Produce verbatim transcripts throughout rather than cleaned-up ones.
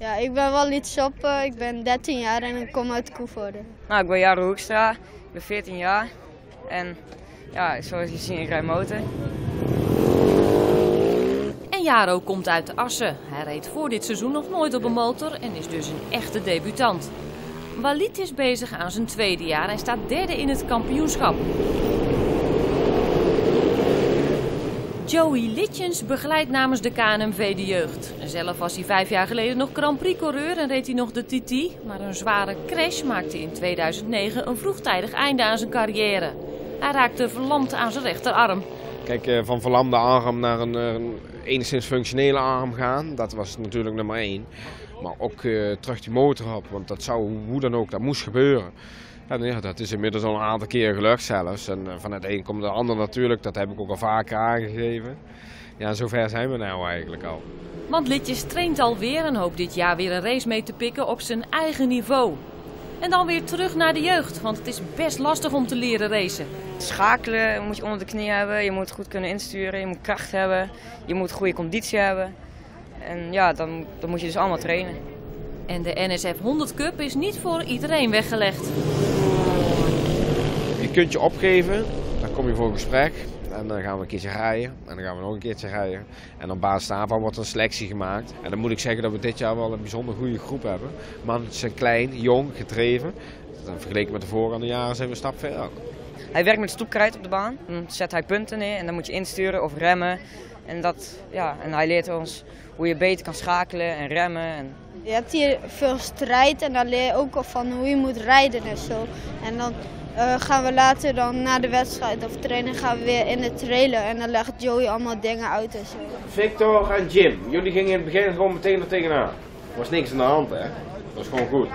Ja, ik ben Walid Soppe, ik ben dertien jaar en ik kom uit Koevoorde. Nou, ik ben Jaro Hoekstra, ik ben veertien jaar en ja, zoals je ziet, ik rijd motor. En Jaro komt uit Assen. Hij reed voor dit seizoen nog nooit op een motor en is dus een echte debutant. Walid is bezig aan zijn tweede jaar en staat derde in het kampioenschap. Joey Litjens begeleidt namens de K N M V de jeugd. Zelf was hij vijf jaar geleden nog Grand Prix-coureur en reed hij nog de T T. Maar een zware crash maakte in tweeduizend negen een vroegtijdig einde aan zijn carrière. Hij raakte verlamd aan zijn rechterarm. Kijk, van verlamde arm naar een, een enigszins functionele arm gaan, dat was natuurlijk nummer één. Maar ook uh, terug die motor op, want dat zou hoe dan ook, dat moest gebeuren. En ja, dat is inmiddels al een aantal keer gelukt zelfs. En uh, van het een komt de ander natuurlijk, dat heb ik ook al vaker aangegeven. Ja, zover zijn we nou eigenlijk al. Want Litjens traint alweer en hoopt dit jaar weer een race mee te pikken op zijn eigen niveau. En dan weer terug naar de jeugd, want het is best lastig om te leren racen. Schakelen moet je onder de knie hebben, je moet goed kunnen insturen, je moet kracht hebben, je moet goede conditie hebben. En ja, dan, dan moet je dus allemaal trainen. En de N S F honderd Cup is niet voor iedereen weggelegd. Je kunt je opgeven, dan kom je voor een gesprek en dan gaan we een keertje rijden en dan gaan we nog een keertje rijden. En op basis daarvan wordt een selectie gemaakt. En dan moet ik zeggen dat we dit jaar wel een bijzonder goede groep hebben. Mannen zijn klein, jong, gedreven. Dan vergeleken met de voorgaande jaren zijn we een stap verder. Hij werkt met stoepkrijt op de baan, dan zet hij punten neer en dan moet je insturen of remmen. En, dat, ja, en hij leert ons hoe je beter kan schakelen en remmen. En... Je hebt hier veel strijd en dan leer je ook al van hoe je moet rijden en zo. En dan uh, gaan we later dan na de wedstrijd of training gaan we weer in de trailer en dan legt Joey allemaal dingen uit en zo. Victor en Jim, jullie gingen in het begin gewoon meteen er tegenaan. Er was niks aan de hand, hè? Dat was gewoon goed.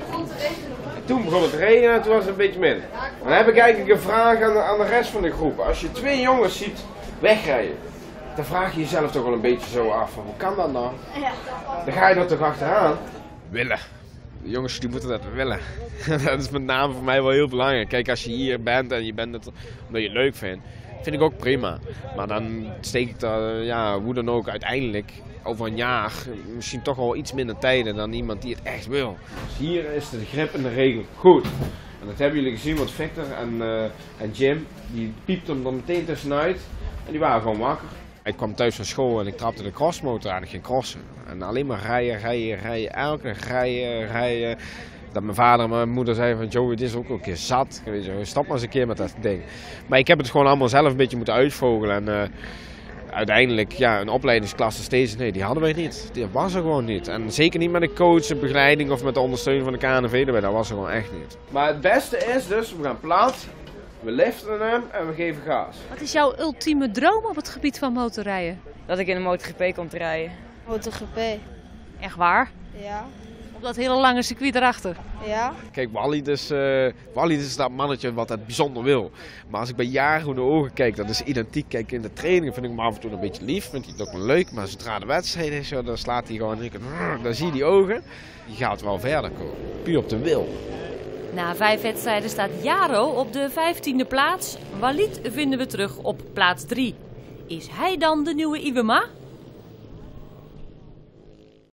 En toen begon het te regenen en toen was het een beetje min. Dan heb ik eigenlijk een vraag aan de, aan de rest van de groep. Als je twee jongens ziet wegrijden, dan vraag je jezelf toch wel een beetje zo af van hoe kan dat nou? Dan ga je er toch achteraan? Willen. De jongens die moeten dat willen. Dat is met name voor mij wel heel belangrijk. Kijk, als je hier bent en je bent het omdat je het leuk vindt, vind ik ook prima. Maar dan steek ik er, ja, hoe dan ook, uiteindelijk over een jaar misschien toch wel iets minder tijden dan iemand die het echt wil. Dus hier is de grip en de regel goed. En dat hebben jullie gezien, want Victor en, uh, en Jim, die piepten hem er meteen tussenuit en die waren gewoon wakker. Ik kwam thuis van school en ik trapte de crossmotor aan, ik ging crossen. En alleen maar rijden, rijden, rijden, elke dag rijden, rijden. Dat mijn vader en mijn moeder zeiden van Joey, dit is ook een keer zat. Weet je, stop maar eens een keer met dat ding. Maar ik heb het gewoon allemaal zelf een beetje moeten uitvogelen. En uh, uiteindelijk, ja, een opleidingsklasse steeds, nee, die hadden wij niet. Die was er gewoon niet. En zeker niet met een coach, een begeleiding of met de ondersteuning van de K N V erbij, dat was er gewoon echt niet. Maar het beste is dus, we gaan plaats. We liften hem en we geven gas. Wat is jouw ultieme droom op het gebied van motorrijden? Dat ik in de MotoGP kom te rijden. MotoGP. Echt waar? Ja. Op dat hele lange circuit erachter? Ja. Kijk, Walid is, uh, Walid is dat mannetje wat het bijzonder wil. Maar als ik bij Jaro in de ogen kijk, dat is identiek. Kijk, in de training vind ik hem af en toe een beetje lief, vind hij het ook wel leuk. Maar zodra de wedstrijd is, dan slaat hij gewoon, dan zie je die ogen. Die gaat wel verder komen. Puur op de wil. Na vijf wedstrijden staat Jaro op de vijftiende plaats. Walid vinden we terug op plaats drie. Is hij dan de nieuwe Iwema?